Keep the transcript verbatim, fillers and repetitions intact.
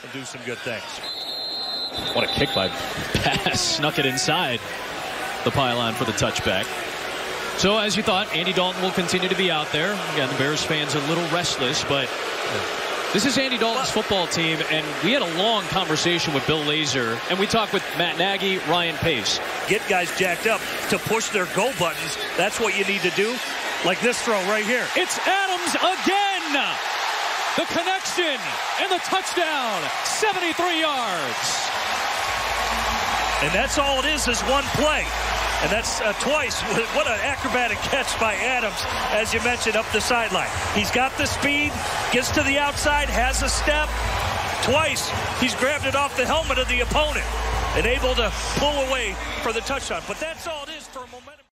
and do some good things. What a kick by Pass. Snuck it inside the pylon for the touchback. So as you thought, Andy Dalton will continue to be out there. Again, the Bears fans are a little restless, but this is Andy Dalton's football team, and we had a long conversation with Bill Lazor, and we talked with Matt Nagy, Ryan Pace. Get guys jacked up to push their go buttons. That's what you need to do, like this throw right here. It's Adams again! The connection and the touchdown, seventy-three yards. And that's all it is, is one play. And that's uh, twice. What an acrobatic catch by Adams, as you mentioned, up the sideline. He's got the speed, gets to the outside, has a step. Twice, he's grabbed it off the helmet of the opponent and able to pull away for the touchdown. But that's all it is.